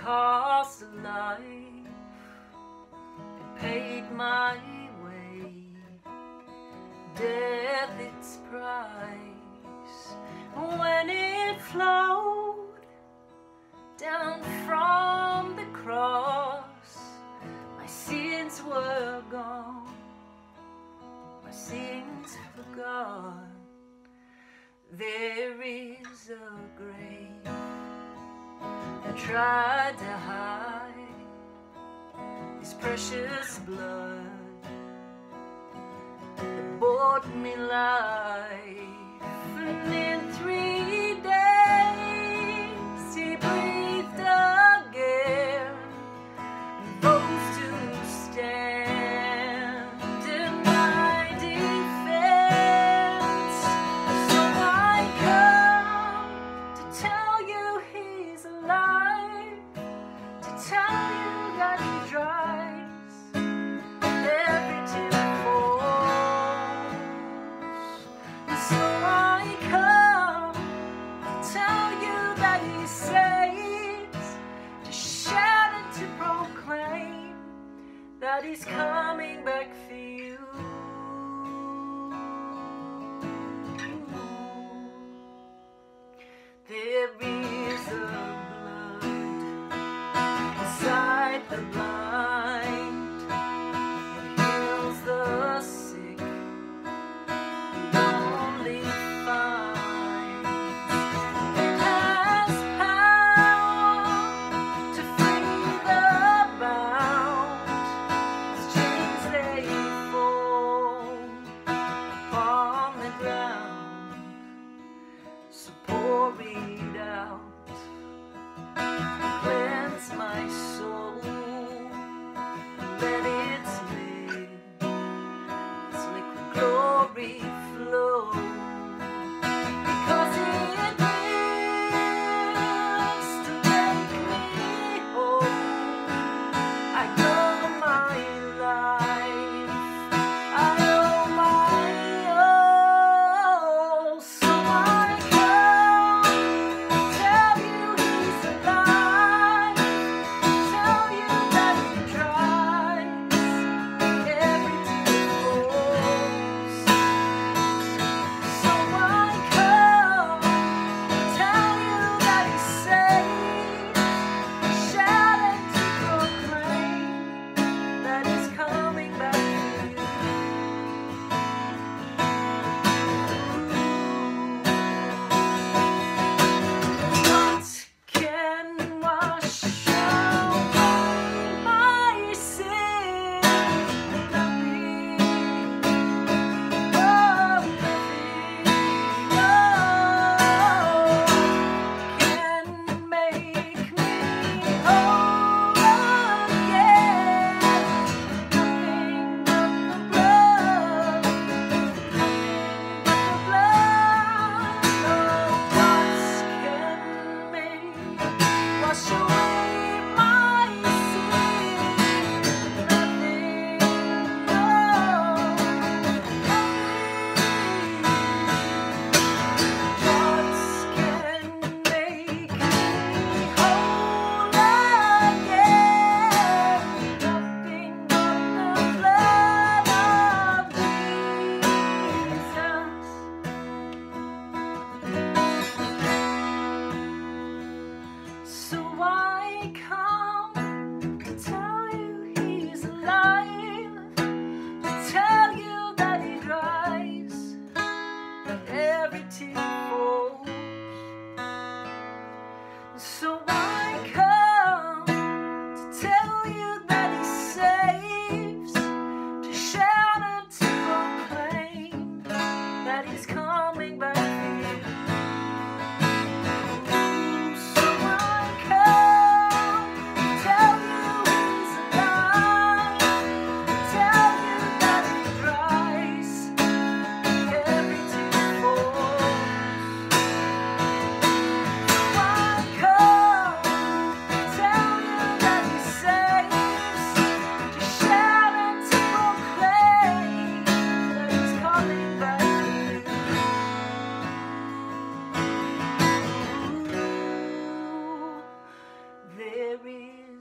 cost of life, it paid my way, death its price. When it flowed down from the cross, my sins were gone, my sins forgot. There is a grave that tried to hide His precious blood, that bought me life. And in 3 days He breathed again and rose to stand in my defense. So I come to tell you He's alive, to tell you that He dries every tear falls. And so I come to tell you that He saves, to shout and to proclaim that He's coming back for you. There is a blood inside the blind, it heals the sick, the lonely finds. It has power to free the bound, as chains they fall upon the ground. So pour it out, cleanse my soul, let its liquid glory flow, because it lives to make me whole. I owe my life, I owe my all. So I come to tell you He's alive, tell you that He dries every tear falls.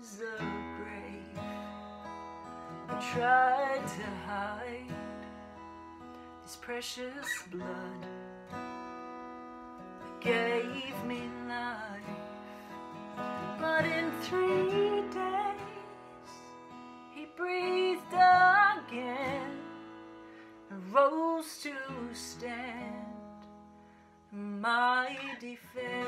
is a grave. I tried to hide this precious blood that gave me life, but in 3 days he breathed again and rose to stand my defense.